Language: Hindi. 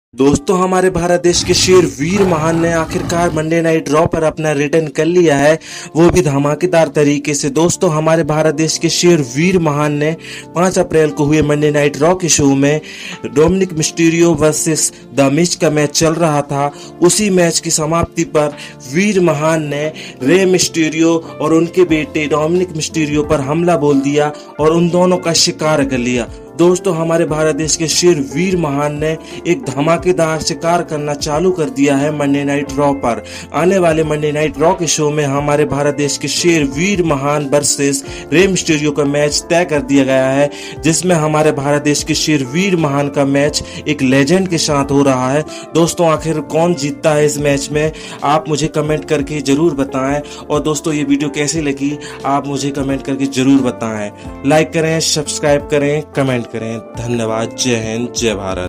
दोस्तों, हमारे भारत देश के शेर वीर महान ने आखिरकार मंडे नाइट ड्रॉ पर अपना रिटर्न कर लिया है, वो भी धमाकेदार तरीके से। दोस्तों, हमारे भारत देश के शेर वीर महान ने 5 अप्रैल को हुए मंडे नाइट ड्रॉ के शो में Dominik Mysterio versus the Miz का मैच चल रहा था। उसी मैच की समाप्ति पर वीर महान ने रे मिस्टीरियो और उनके बेटे डोमिनिक मिस्टीरियो पर हमला बोल दिया और उन दोनों का शिकार कर लिया। दोस्तों, हमारे भारत देश के शेर वीर महान ने एक धमाकेदार शिकार करना चालू कर दिया है मंडे नाइट ड्रॉ पर। आने वाले मंडे नाइट ड्रॉ के शो में हमारे भारत देश के शेर वीर महान वर्सेस रे मिस्टीरियो का मैच तय कर दिया गया है, जिसमें हमारे भारत देश के शेर वीर महान का मैच एक लेजेंड के साथ हो रहा है। दोस्तों, आखिर कौन जीतता है इस मैच में, आप मुझे कमेंट करके जरूर बताएं। और दोस्तों, ये वीडियो कैसी लगी आप मुझे कमेंट करके जरूर बताएं। लाइक करें, सब्सक्राइब करें, कमेंट करें। धन्यवाद। जय हिंद, जय भारत।